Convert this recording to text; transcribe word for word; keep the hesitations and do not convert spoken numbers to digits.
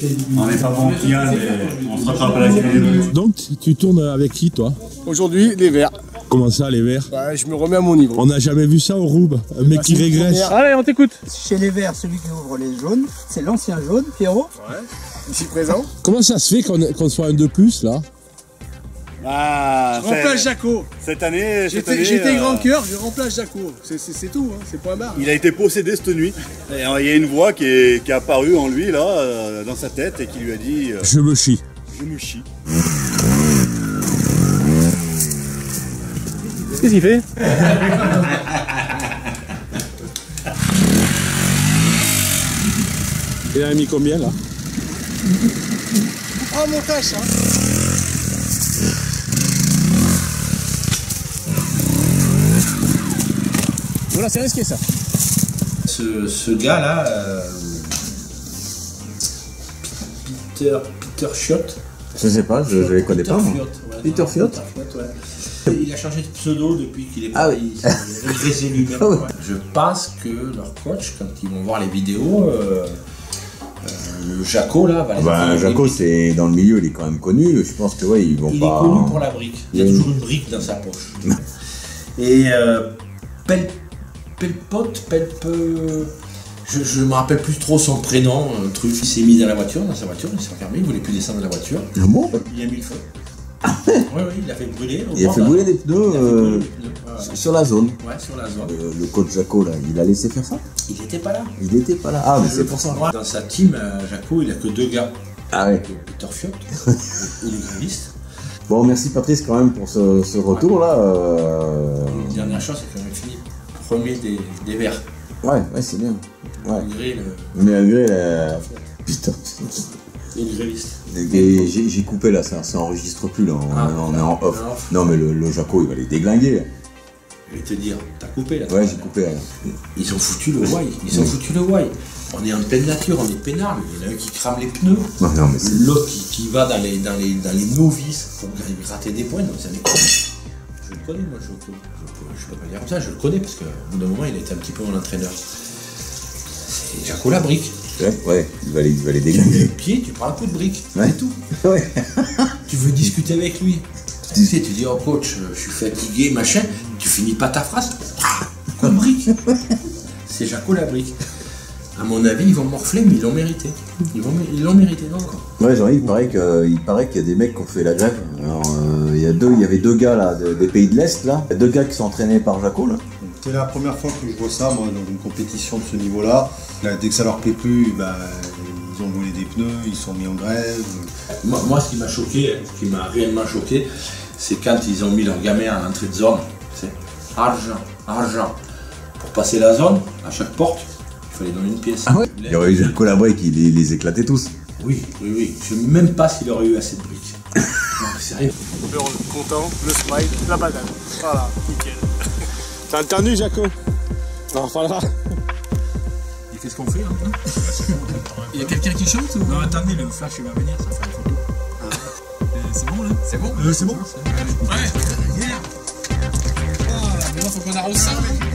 On n'est pas bon client, mais on se rattrape à la vidéo. Donc, tu tournes avec qui, toi? Aujourd'hui, les verts. Comment ça, les verts? Bah, je me remets à mon niveau. On n'a jamais vu ça au Roub, un mec bah, qui régresse. Allez, on t'écoute. Chez les verts, celui qui ouvre les jaunes, c'est l'ancien jaune, Pierrot. Ouais. Ici présent. Comment ça se fait qu'on qu'on soit un de plus, là? Ah, je remplace Jaco. Cette année, j'étais euh... grand cœur, je remplace Jaco. C'est tout, hein, c'est point barre. Il a été possédé cette nuit. Et il y a une voix qui est, qui est apparue en lui, là, euh, dans sa tête, et qui lui a dit euh, je me chie. Je me chie. Qu'est-ce qu'il fait? Il a mis combien, là? Oh, montage, ça. Voilà, c'est risqué, ça. Ce, ce gars-là, euh, Peter, Peter Fiott. Je sais pas, je, je les connais Peter pas. Fiott, ouais, Peter Fiott. Ouais. Il a changé de pseudo depuis qu'il est ah parti. oui. Il s'est régressé lui-même. Ah oui. Ouais. Je pense que leur coach, quand ils vont voir les vidéos, euh, euh, le Jaco là va les bah, Jaco, c'est dans le milieu, il est quand même connu. Je pense que ouais, ils vont il pas. Il est connu pour la brique. Il y a toujours une brique dans sa poche. Et euh, Pel, Pelpot, Pelpe. Je, je me rappelle plus trop son prénom, un truc. Il s'est mis dans la voiture, dans sa voiture, il s'est fermé, il voulait plus descendre de la voiture. Ah bon? Il a mis le feu. Oui, oui, il a fait brûler. Il a fait brûler des pneus, euh, des pneus ouais. sur la zone. Ouais, sur la zone. Euh, le coach Jaco, là, il a laissé faire ça? Il n'était pas là. Il n'était pas là. Ah, mais c'est pour ça. Dans sa team, euh, Jaco, il a que deux gars. Ah ouais. Peter Fiott, ou le graviste. Bon, merci Patrice quand même pour ce, ce retour là. Euh... La dernière chose, c'est qu'on a fini premier des, des verts. Ouais, ouais, c'est bien. Ouais. Malgré le. Mais malgré la. Putain. Et le graviste. J'ai coupé là, ça, ça enregistre plus là, on, ah, on est en off. off. Non mais le, le Jaco il va les déglinguer. Je vais te dire, t'as coupé là. Ouais, j'ai coupé. Là. Ils ont foutu le why, ils ont oui. foutu le why. On est en pleine nature, on est peinard, il y en a un qui crame les pneus. L'autre qui, qui va dans les, dans les, dans les novices pour gratter des points. Donc, ça je le connais, moi, je, je, je, je peux pas dire comme ça, je le connais parce qu'au bout d'un moment il a été un petit peu mon entraîneur. C'est Jaco la brique. Ouais, ouais, il va les, il va les déglinguer. Le pied, tu prends un coup de brique, ouais. c'est tout. Ouais. Tu veux discuter avec lui. Tu sais, tu dis, oh coach, je suis fatigué, machin, tu finis pas ta phrase, coup de brique. C'est Jaco la brique. À mon avis, ils vont morfler, mais ils l'ont mérité. Ils l'ont ils mérité, non quoi. Ouais, Jean-Yves, il paraît qu'il paraît qu'il y a des mecs qui ont fait la grève. Alors, euh, il, y a deux, il y avait deux gars là, de, des pays de l'Est, là. Il y a deux gars qui sont entraînés par Jaco, là. C'est la première fois que je vois ça, moi, dans une compétition de ce niveau-là. Là, dès que ça leur plaît plus, bah, ils ont brûlé des pneus, ils sont mis en grève. Moi, moi ce qui m'a choqué, ce qui m'a réellement choqué, c'est quand ils ont mis leur gamin à l'entrée de zone. C'est argent, argent. Pour passer la zone, à chaque porte, il fallait donner une pièce. Ah ouais. Il y aurait eu Jaco la brique, il les, les éclatait tous. Oui, oui, oui. Je ne sais même pas s'il aurait eu assez de briques. Non, sérieux. Le content, le smile, la banane. Voilà, nickel. T'as entendu, Jaco? On en reparlera. Il fait ce qu'on fait, hein. Il y a quelqu'un qui chante ou... Non, attendez, le flash il va venir, ça fait une photo. Ah. Euh, c'est bon, là? C'est bon? Euh, c'est bon. Ouais, yeah. Oh, maintenant faut qu'on arrose ça, mec.